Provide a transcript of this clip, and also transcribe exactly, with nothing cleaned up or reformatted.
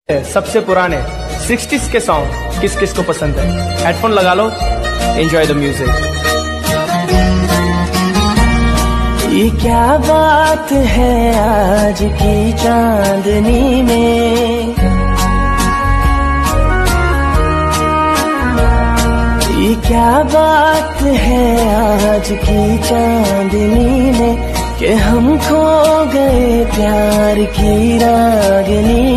सबसे पुराने सिक्सटीज़ के सॉन्ग किस किस को पसंद है? हेडफोन लगा लो, एंजॉय द म्यूजिक। ये क्या बात है आज की चांदनी में, ये क्या बात है आज की चांदनी में, कि हम खो गए प्यार की रागनी